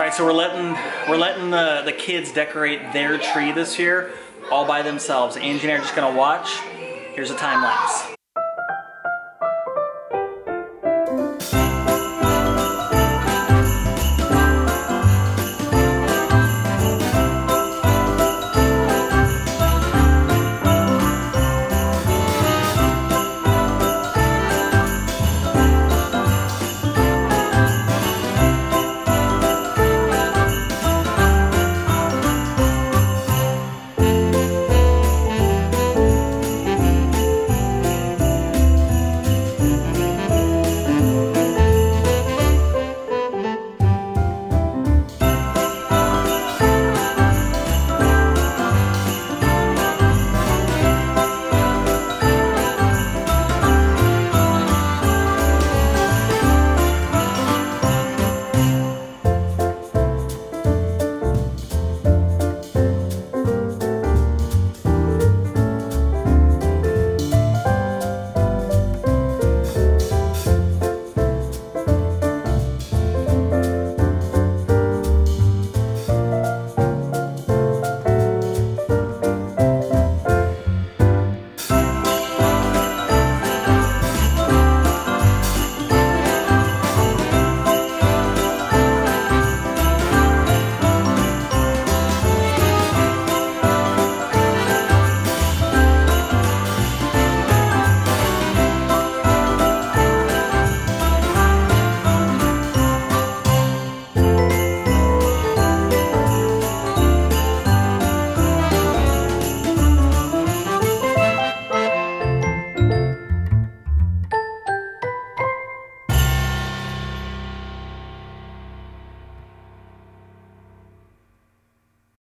right, so we're letting the kids decorate their tree this year all by themselves. Angie and I are just gonna watch. Here's a time lapse.